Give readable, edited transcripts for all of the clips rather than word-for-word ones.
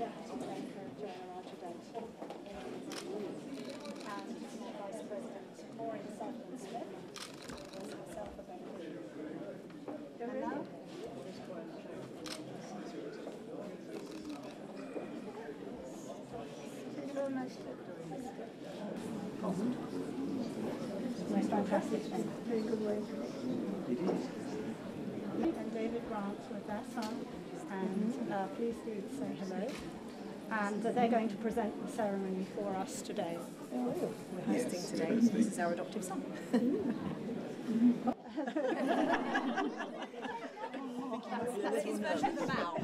Deputy Banker Joanna Archibald, and Vice President Maureen Sutherland-Smith, and myself a banker. And now? Most fantastic thing. Very good way. It is. And David Grant with their son, and please do say hello. And they're going to present the ceremony for us today. We're hosting today. This is our adoptive son. That's his version of the bow.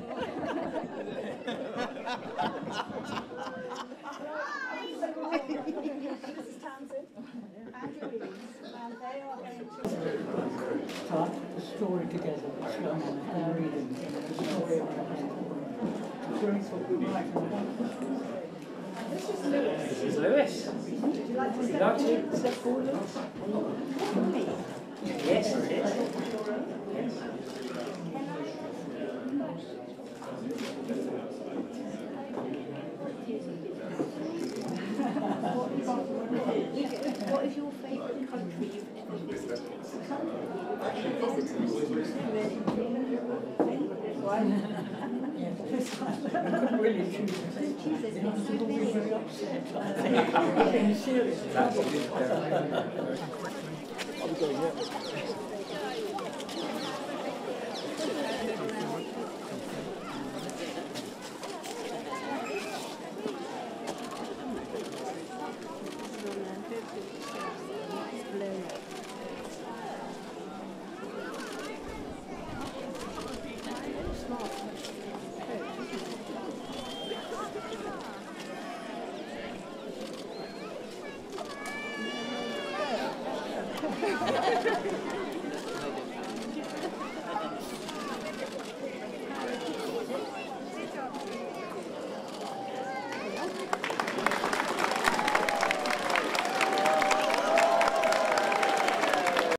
Mrs. Townsend and Louise, and they are going to start the story together. And read it. The story of This is Lewis. This is Lewis. Would you like to step forward? Yes, it is. Yes. What is your favourite country you've ever visited? couldn't really choose. Very upset. I'm serious. I'm going, yeah.